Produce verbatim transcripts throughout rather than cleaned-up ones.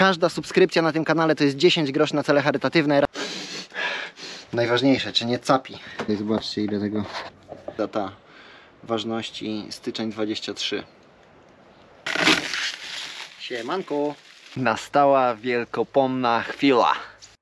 Każda subskrypcja na tym kanale to jest dziesięć groszy na cele charytatywne. Najważniejsze, czy nie capi. Zobaczcie, ile tego. Data ważności styczeń dwudziesty trzeci. Siemanko. Nastała wielkopomna chwila.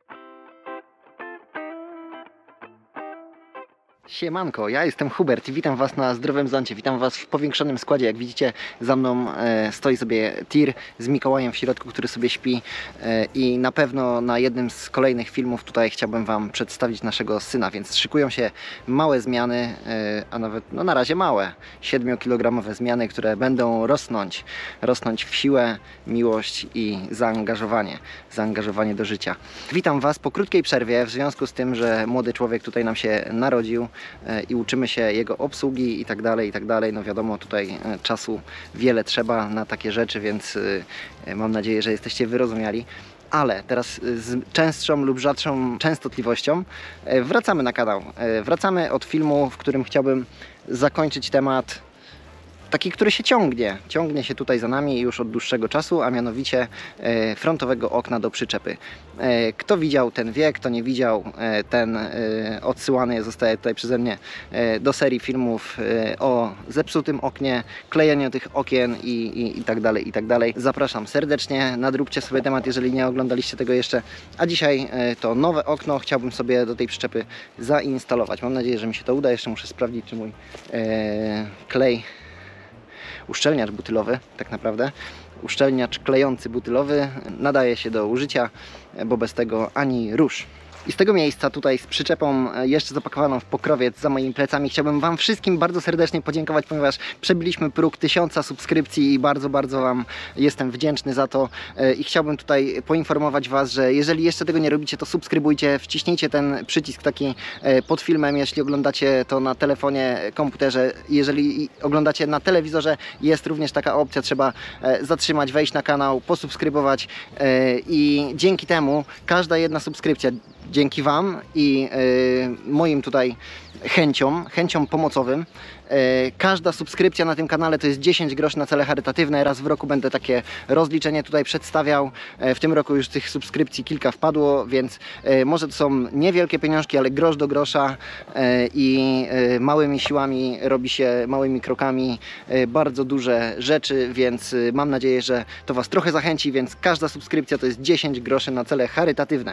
Siemanko, ja jestem Hubert i witam Was na Zdrowym Zoncie. Witam Was w powiększonym składzie. Jak widzicie, za mną e, stoi sobie tir z Mikołajem w środku, który sobie śpi e, i na pewno na jednym z kolejnych filmów tutaj chciałbym Wam przedstawić naszego syna, więc szykują się małe zmiany, e, a nawet no na razie małe, siedmiokilogramowe zmiany, które będą rosnąć, rosnąć w siłę, miłość i zaangażowanie, zaangażowanie do życia. Witam Was po krótkiej przerwie w związku z tym, że młody człowiek tutaj nam się narodził i uczymy się jego obsługi i tak dalej, i tak dalej. No wiadomo, tutaj czasu wiele trzeba na takie rzeczy, więc mam nadzieję, że jesteście wyrozumiali. Ale teraz z częstszą lub rzadszą częstotliwością wracamy na kanał. Wracamy od filmu, w którym chciałbym zakończyć temat taki, który się ciągnie, ciągnie się tutaj za nami już od dłuższego czasu, a mianowicie e, frontowego okna do przyczepy. E, kto widział, ten wie, kto nie widział, e, ten e, odsyłany zostaje tutaj przeze mnie e, do serii filmów e, o zepsutym oknie, klejeniu tych okien i, i, i tak dalej, i tak dalej. Zapraszam serdecznie, nadróbcie sobie temat, jeżeli nie oglądaliście tego jeszcze. A dzisiaj e, to nowe okno chciałbym sobie do tej przyczepy zainstalować. Mam nadzieję, że mi się to uda. Jeszcze muszę sprawdzić, czy mój e, klej, uszczelniacz butylowy, tak naprawdę, uszczelniacz klejący butylowy nadaje się do użycia, bo bez tego ani rusz. I z tego miejsca tutaj z przyczepą jeszcze zapakowaną w pokrowiec za moimi plecami chciałbym Wam wszystkim bardzo serdecznie podziękować, ponieważ przebiliśmy próg tysiąca subskrypcji i bardzo, bardzo Wam jestem wdzięczny za to i chciałbym tutaj poinformować Was, że jeżeli jeszcze tego nie robicie, to subskrybujcie, wciśnijcie ten przycisk taki pod filmem, jeśli oglądacie to na telefonie, komputerze, jeżeli oglądacie na telewizorze, jest również taka opcja, trzeba zatrzymać, wejść na kanał, posubskrybować i dzięki temu każda jedna subskrypcja, dzięki Wam i y, moim tutaj chęciom, chęciom pomocowym, y, każda subskrypcja na tym kanale to jest dziesięć groszy na cele charytatywne. Raz w roku będę takie rozliczenie tutaj przedstawiał. Y, w tym roku już tych subskrypcji kilka wpadło, więc y, może to są niewielkie pieniążki, ale grosz do grosza y, i y, małymi siłami robi się, małymi krokami y, bardzo duże rzeczy, więc y, mam nadzieję, że to Was trochę zachęci, więc każda subskrypcja to jest dziesięć groszy na cele charytatywne.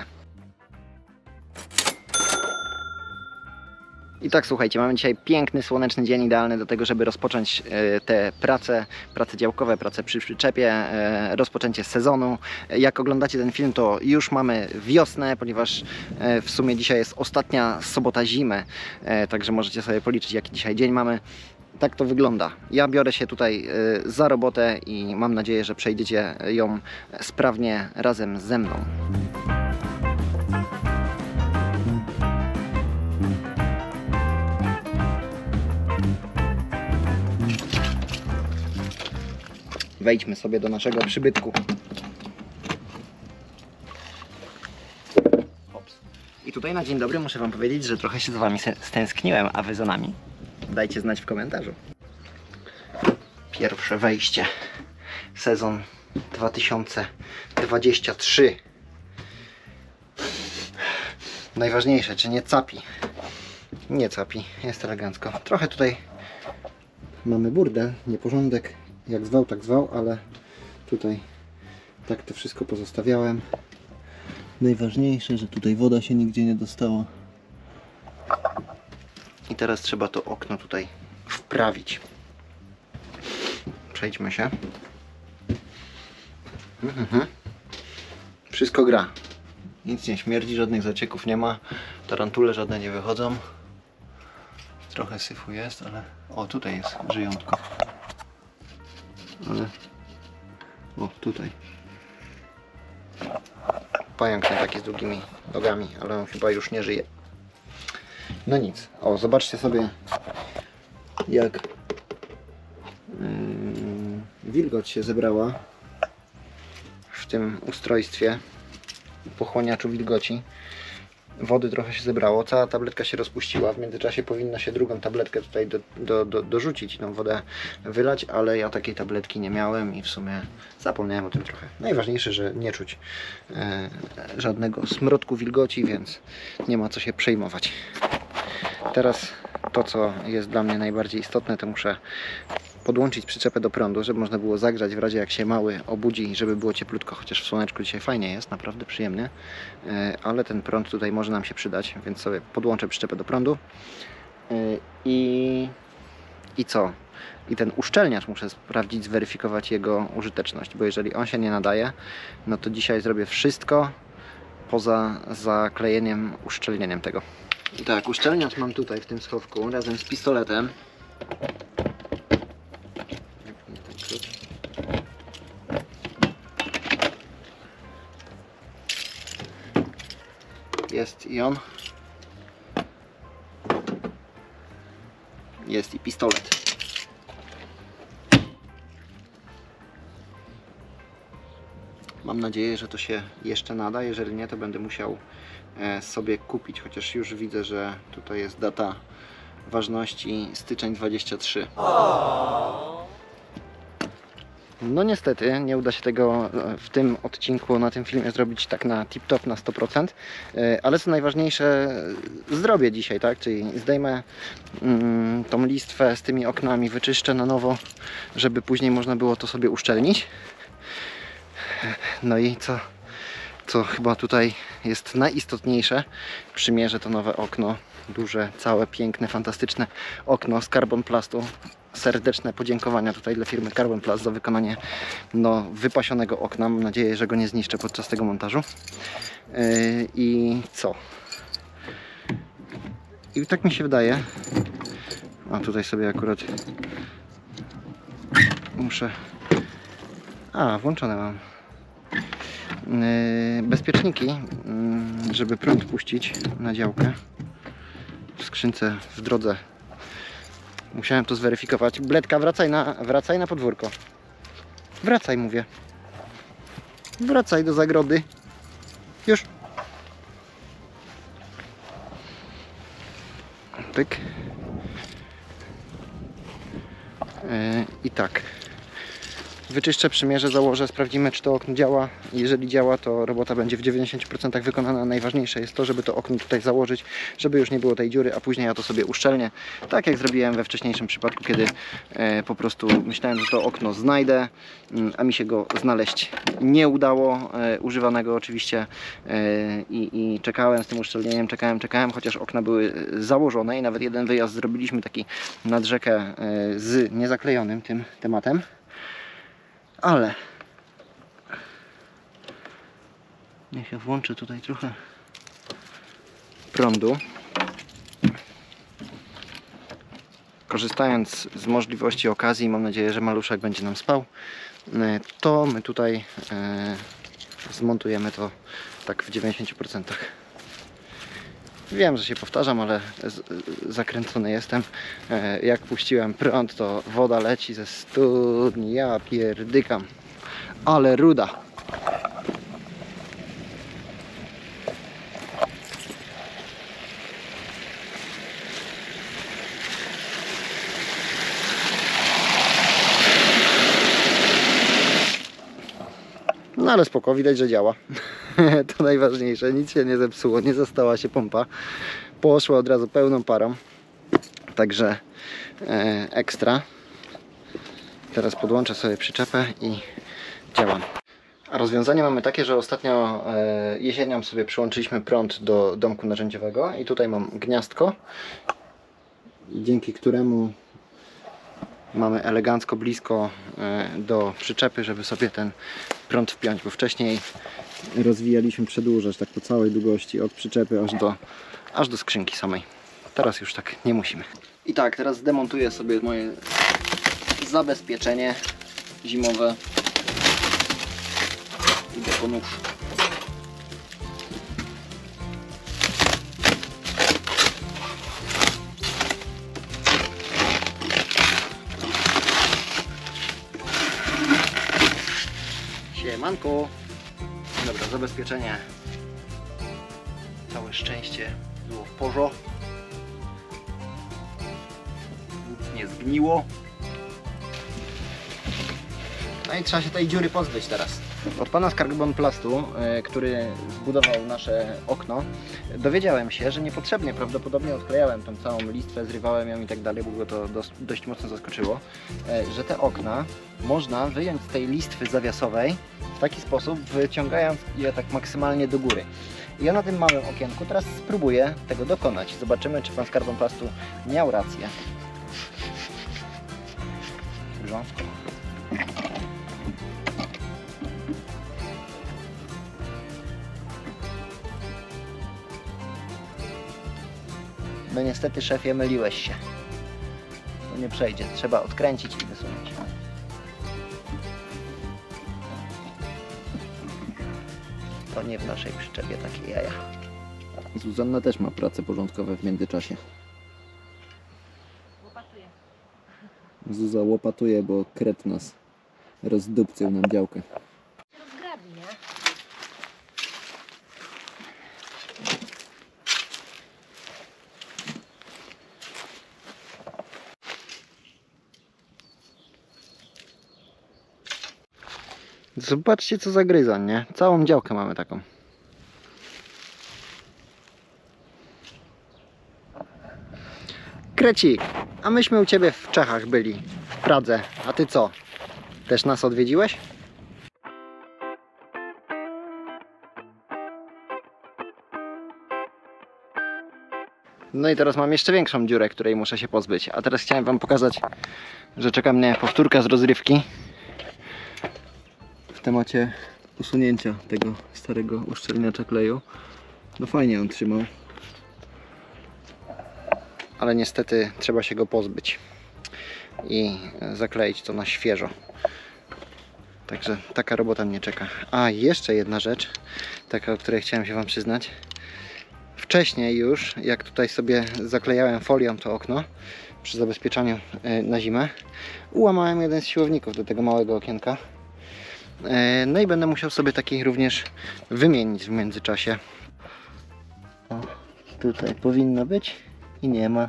I tak, słuchajcie, mamy dzisiaj piękny, słoneczny dzień, idealny do tego, żeby rozpocząć e, te prace, prace działkowe, prace przy przyczepie, e, rozpoczęcie sezonu. Jak oglądacie ten film, to już mamy wiosnę, ponieważ e, w sumie dzisiaj jest ostatnia sobota zimy, e, także możecie sobie policzyć, jaki dzisiaj dzień mamy. Tak to wygląda. Ja biorę się tutaj e, za robotę i mam nadzieję, że przejdziecie ją sprawnie razem ze mną. Wejdźmy sobie do naszego przybytku. Ops. I tutaj na dzień dobry muszę Wam powiedzieć, że trochę się z Wami stęskniłem, a Wy za nami. Dajcie znać w komentarzu. Pierwsze wejście. Sezon dwa tysiące dwudziesty trzeci. Najważniejsze, czy nie capi? Nie capi, jest elegancko. Trochę tutaj mamy burdel, nieporządek. Jak zwał, tak zwał, ale tutaj tak to wszystko pozostawiałem. Najważniejsze, że tutaj woda się nigdzie nie dostała. I teraz trzeba to okno tutaj wprawić. Przejdźmy się. Mhm. Wszystko gra. Nic nie śmierdzi, żadnych zacieków nie ma. Tarantule żadne nie wychodzą. Trochę syfu jest, ale... O, tutaj jest żyjątko. Ale... O, tutaj. Pająk ten taki z długimi nogami, ale on chyba już nie żyje. No nic. O, zobaczcie sobie, jak yy, wilgoć się zebrała w tym ustrojstwie pochłaniaczu wilgoci. wody trochę się zebrało, cała tabletka się rozpuściła, w międzyczasie powinno się drugą tabletkę tutaj do, do, do, dorzucić i tą wodę wylać, ale ja takiej tabletki nie miałem i w sumie zapomniałem o tym trochę. Najważniejsze, że nie czuć e, żadnego smrodku wilgoci, więc nie ma co się przejmować. Teraz to, co jest dla mnie najbardziej istotne, to muszę podłączyć przyczepę do prądu, żeby można było zagrzać w razie jak się mały obudzi, żeby było cieplutko, chociaż w słoneczku dzisiaj fajnie jest, naprawdę przyjemnie, ale ten prąd tutaj może nam się przydać, więc sobie podłączę przyczepę do prądu i, i co? I ten uszczelniacz muszę sprawdzić, zweryfikować jego użyteczność, bo jeżeli on się nie nadaje, no to dzisiaj zrobię wszystko poza zaklejeniem, uszczelnieniem tego. I tak, uszczelniacz mam tutaj w tym schowku razem z pistoletem. Jest i on. Jest i pistolet. Mam nadzieję, że to się jeszcze nada. Jeżeli nie, to będę musiał sobie kupić, chociaż już widzę, że tutaj jest data ważności styczeń dwudziesty trzeci. No niestety nie uda się tego w tym odcinku, na tym filmie zrobić tak na tip-top, na sto procent, ale co najważniejsze zrobię dzisiaj, tak? Czyli zdejmę mm, tą listwę z tymi oknami, wyczyszczę na nowo, żeby później można było to sobie uszczelnić. No i co, co chyba tutaj jest najistotniejsze, przymierzę to nowe okno, duże, całe, piękne, fantastyczne okno z Carbon Plastu. Serdeczne podziękowania tutaj dla firmy Carbon Plast za wykonanie no, wypasionego okna. Mam nadzieję, że go nie zniszczę podczas tego montażu. Yy, I co? I tak mi się wydaje. A tutaj sobie akurat muszę... A, włączone mam. Yy, bezpieczniki, yy, żeby prąd puścić na działkę. W skrzynce w drodze. Musiałem to zweryfikować. Bledka, wracaj na, wracaj na podwórko. Wracaj, mówię. Wracaj do zagrody. Już. Pyk. Yy, I tak. Wyczyszczę, przymierzę, założę, sprawdzimy, czy to okno działa. Jeżeli działa, to robota będzie w dziewięćdziesięciu procentach wykonana. Najważniejsze jest to, żeby to okno tutaj założyć, żeby już nie było tej dziury, a później ja to sobie uszczelnię. Tak jak zrobiłem we wcześniejszym przypadku, kiedy e, po prostu myślałem, że to okno znajdę, a mi się go znaleźć nie udało, e, używanego oczywiście, e, i, i czekałem z tym uszczelnieniem, czekałem, czekałem, chociaż okna były założone i nawet jeden wyjazd zrobiliśmy taki nad rzekę e, z niezaklejonym tym tematem. Ale niech ja włączę tutaj trochę prądu. Korzystając z możliwości okazji, mam nadzieję, że maluszek będzie nam spał, to my tutaj e, zmontujemy to tak w dziewięćdziesięciu procentach. Wiem, że się powtarzam, ale z, zakręcony jestem. E, jak puściłem prąd, to woda leci ze studni. Ja pierdykam. Ale ruda. No ale spoko, widać, że działa. To najważniejsze, nic się nie zepsuło, nie zastała się pompa. Poszła od razu pełną parą. Także e, ekstra. Teraz podłączę sobie przyczepę i działam. A rozwiązanie mamy takie, że ostatnio e, jesienią sobie przyłączyliśmy prąd do domku narzędziowego i tutaj mam gniazdko, dzięki któremu mamy elegancko blisko e, do przyczepy, żeby sobie ten prąd wpiąć, bo wcześniej rozwijaliśmy przedłużacz tak po całej długości od przyczepy aż do, aż do skrzynki samej. Teraz już tak nie musimy. I tak, teraz zdemontuję sobie moje zabezpieczenie zimowe. Idę po nóż. Siemanko. Dobra, zabezpieczenie całe szczęście było w porządku. Nic nie zgniło. No i trzeba się tej dziury pozbyć teraz. Od pana z Carbon Plastu, yy, który zbudował nasze okno, dowiedziałem się, że niepotrzebnie prawdopodobnie odklejałem tą całą listwę, zrywałem ją i tak dalej, bo go to dos dość mocno zaskoczyło, yy, że te okna można wyjąć z tej listwy zawiasowej w taki sposób, wyciągając je tak maksymalnie do góry. I ja na tym małym okienku teraz spróbuję tego dokonać. Zobaczymy, czy pan z Carbon Plastu miał rację. Grząsko. No niestety, szefie, myliłeś się. To nie przejdzie. Trzeba odkręcić i wysunąć. To nie w naszej przyczepie takie jaja. Zuzanna też ma prace porządkowe w międzyczasie. Łopatuję. Zuza łopatuje, bo kret nas rozdupcył nam działkę. Rozgrabi, nie? Zobaczcie, co za gryzoń, nie? Całą działkę mamy taką. Krecik, a myśmy u Ciebie w Czechach byli, w Pradze. A Ty co? Też nas odwiedziłeś? No i teraz mam jeszcze większą dziurę, której muszę się pozbyć. A teraz chciałem Wam pokazać, że czeka mnie powtórka z rozrywki w temacie usunięcia tego starego uszczelniacza kleju. No fajnie on trzymał, ale niestety trzeba się go pozbyć i zakleić to na świeżo. Także taka robota mnie czeka. A jeszcze jedna rzecz, taka, o której chciałem się Wam przyznać. Wcześniej już, jak tutaj sobie zaklejałem folią to okno przy zabezpieczaniu na zimę, ułamałem jeden z siłowników do tego małego okienka. No i będę musiał sobie taki również wymienić w międzyczasie. O, tutaj powinno być i nie ma.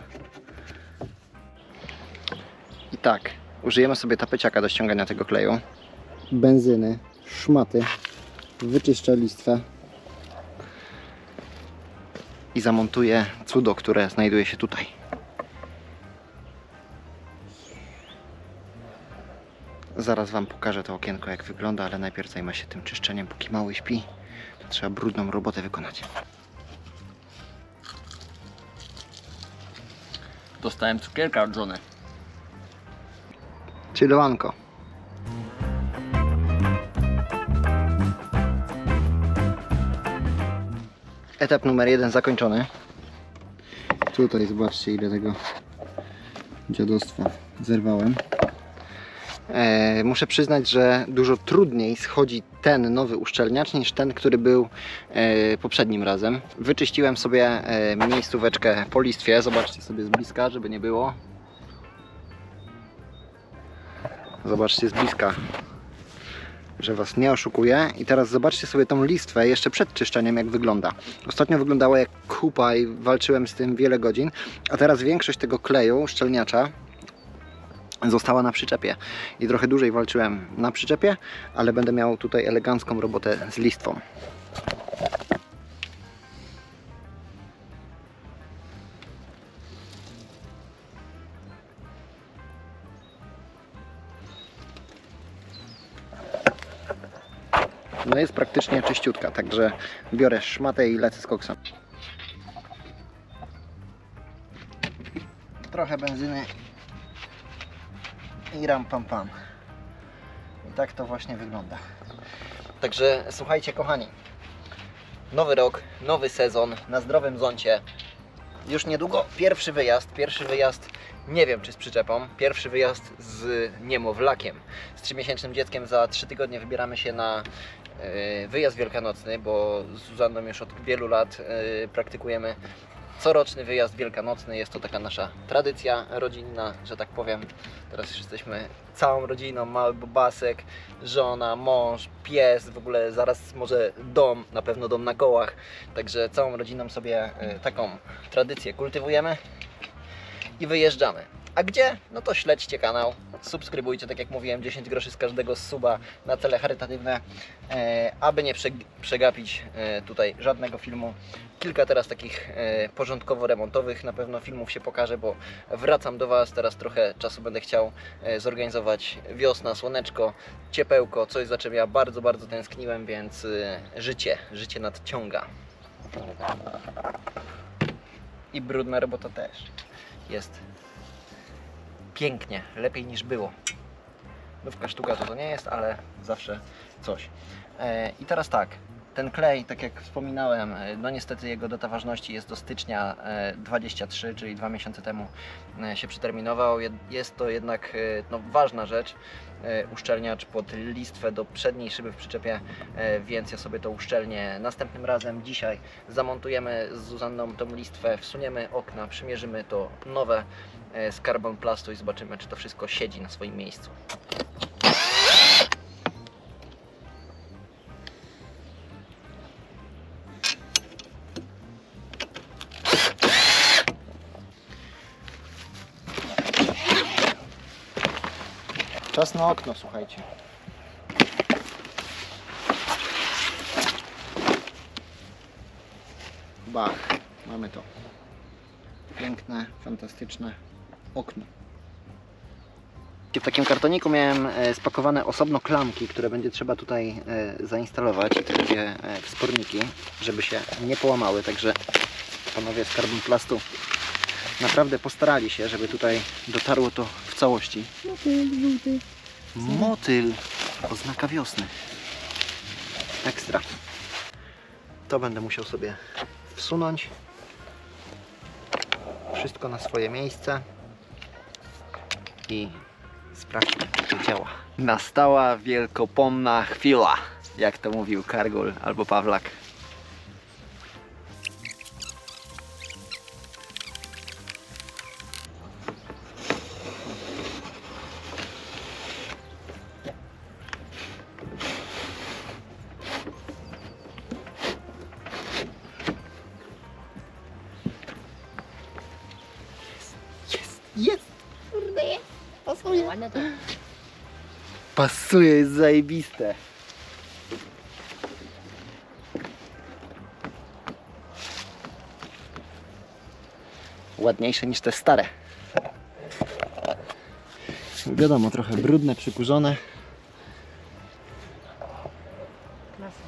I tak, użyjemy sobie tapeciaka do ściągania tego kleju, benzyny, szmaty, wyczyszczę listwę i zamontuję cudo, które znajduje się tutaj. Zaraz Wam pokażę to okienko, jak wygląda, ale najpierw zajmę się tym czyszczeniem, póki mały śpi. To trzeba brudną robotę wykonać. Dostałem cukierka od żony. Chillowanko. Etap numer jeden zakończony. Tutaj zobaczcie, ile tego dziadostwa zerwałem. E, muszę przyznać, że dużo trudniej schodzi ten nowy uszczelniacz niż ten, który był e, poprzednim razem. Wyczyściłem sobie e, miejscóweczkę po listwie. Zobaczcie sobie z bliska, żeby nie było. Zobaczcie z bliska, że Was nie oszukuję. I teraz zobaczcie sobie tą listwę jeszcze przed czyszczeniem, jak wygląda. Ostatnio wyglądała jak kupa i walczyłem z tym wiele godzin, a teraz większość tego kleju uszczelniacza została na przyczepie i trochę dłużej walczyłem na przyczepie, ale będę miał tutaj elegancką robotę z listwą. No jest praktycznie czyściutka, także biorę szmatę i lecę z koksem. Trochę benzyny i ram pam pam. I tak to właśnie wygląda. Także słuchajcie, kochani, nowy rok, nowy sezon na zdrowym zoncie. Już niedługo pierwszy wyjazd, pierwszy wyjazd nie wiem czy z przyczepą, pierwszy wyjazd z niemowlakiem. Z trzymiesięcznym dzieckiem za trzy tygodnie wybieramy się na wyjazd wielkanocny, bo z Zuzanną już od wielu lat praktykujemy coroczny wyjazd wielkanocny. Jest to taka nasza tradycja rodzinna, że tak powiem. Teraz już jesteśmy całą rodziną, mały bobasek, żona, mąż, pies, w ogóle zaraz może dom, na pewno dom na kołach. Także całą rodziną sobie y, taką tradycję kultywujemy i wyjeżdżamy. A gdzie? No to śledźcie kanał, subskrybujcie, tak jak mówiłem, dziesięć groszy z każdego suba na cele charytatywne, e, aby nie prze, przegapić e, tutaj żadnego filmu. Kilka teraz takich e, porządkowo-remontowych na pewno filmów się pokaże, bo wracam do Was, teraz trochę czasu będę chciał e, zorganizować. Wiosna, słoneczko, ciepełko, coś za czym ja bardzo, bardzo tęskniłem, więc e, życie, życie nadciąga. I brudna robota też jest. Pięknie, lepiej niż było. Nówka sztuka to to nie jest, ale zawsze coś. E, I teraz tak, ten klej, tak jak wspominałem, no niestety jego data ważności jest do stycznia dwudziestego trzeciego, czyli dwa miesiące temu się przeterminował. Jest to jednak no, ważna rzecz, uszczelniacz pod listwę do przedniej szyby w przyczepie, więc ja sobie to uszczelnię następnym razem. Dzisiaj zamontujemy z Zuzanną tą listwę, wsuniemy okna, przymierzymy to nowe z Carbon Plastu i zobaczymy, czy to wszystko siedzi na swoim miejscu. Czas na okno, słuchajcie. Bach, mamy to. Piękne, fantastyczne okno. W takim kartoniku miałem spakowane osobno klamki, które będzie trzeba tutaj zainstalować. I to będzie wsporniki, żeby się nie połamały. Także panowie z Carbon Plastu naprawdę postarali się, żeby tutaj dotarło to w całości. Motyl, żółty. Motyl, oznaka wiosny. Ekstra. To będę musiał sobie wsunąć. Wszystko na swoje miejsce. I sprawdźmy, czy to działa. Nastała wielkopomna chwila, jak to mówił Kargul albo Pawlak. Jest, jest, kurde jest, pasuje. Ładne to. Pasuje, jest zajebiste. Ładniejsze niż te stare. Wiadomo, trochę brudne, przykurzone. Klasa.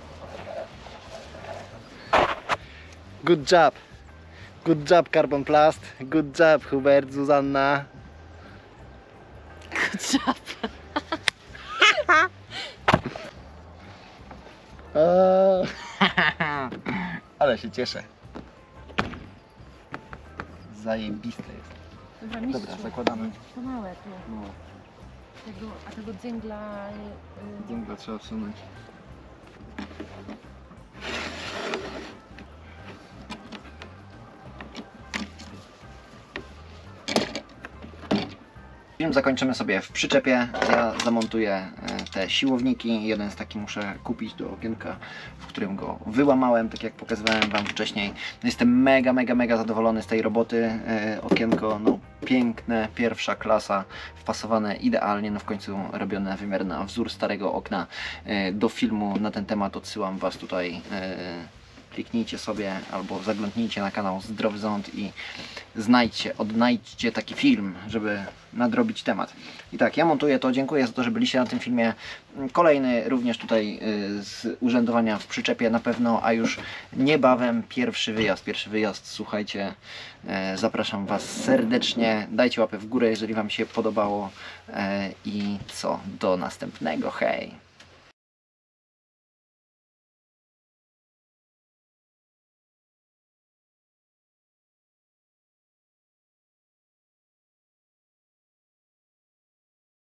Good job. Good job, Carbon Plast. Good job, Hubert, Zuzanna. Good job. O, ale się cieszę. Zajebiste jest. Dobra, mistrzu. Dobra, zakładamy. To małe tu. No, Tego, a tego dzęgla... Yy, dżungla trzeba wsunąć. Film zakończymy sobie w przyczepie. Ja zamontuję te siłowniki. Jeden z takich muszę kupić do okienka, w którym go wyłamałem, tak jak pokazywałem Wam wcześniej. Jestem mega, mega, mega zadowolony z tej roboty. Okienko, no piękne, pierwsza klasa, wpasowane idealnie, no w końcu robione wymiar na wzór starego okna. Do filmu na ten temat odsyłam Was tutaj. Kliknijcie sobie albo zaglądnijcie na kanał Zdrowy Ząd i znajdźcie, odnajdźcie taki film, żeby nadrobić temat. I tak, ja montuję to, dziękuję za to, że byliście na tym filmie. Kolejny również tutaj z urzędowania w przyczepie na pewno, a już niebawem pierwszy wyjazd. Pierwszy wyjazd, słuchajcie, zapraszam Was serdecznie. Dajcie łapę w górę, jeżeli Wam się podobało i co, do następnego, hej!